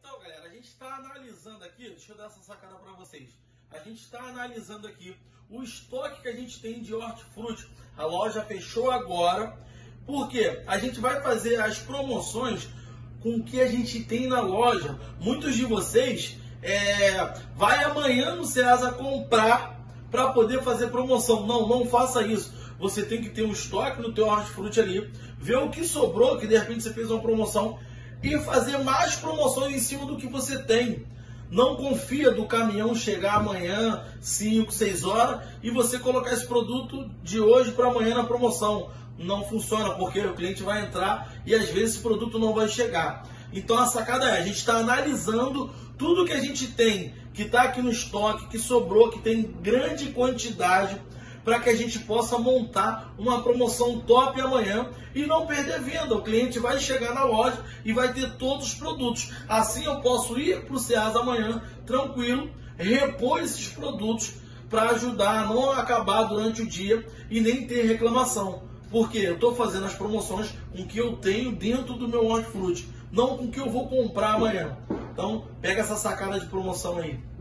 Então, galera, a gente está analisando aqui, deixa eu dar essa sacada para vocês. A gente está analisando aqui o estoque que a gente tem de hortifruti. A loja fechou agora, porque a gente vai fazer as promoções com o que a gente tem na loja. Muitos de vocês vai amanhã no Ceasa comprar para poder fazer promoção. Não faça isso. Você tem que ter um estoque no teu hortifruti ali, ver o que sobrou, que de repente você fez uma promoção, e fazer mais promoções em cima do que você tem. Não confia do caminhão chegar amanhã, 5, 6 horas, e você colocar esse produto de hoje para amanhã na promoção. Não funciona, porque o cliente vai entrar e às vezes esse produto não vai chegar. Então a sacada é, a gente está analisando tudo que a gente tem, que está aqui no estoque, que sobrou, que tem grande quantidade, para que a gente possa montar uma promoção top amanhã e não perder venda. O cliente vai chegar na loja e vai ter todos os produtos. Assim eu posso ir para o Ceasa amanhã, tranquilo, repor esses produtos para ajudar a não acabar durante o dia e nem ter reclamação. Porque eu estou fazendo as promoções com o que eu tenho dentro do meu hortifruti, não com o que eu vou comprar amanhã. Então, pega essa sacada de promoção aí.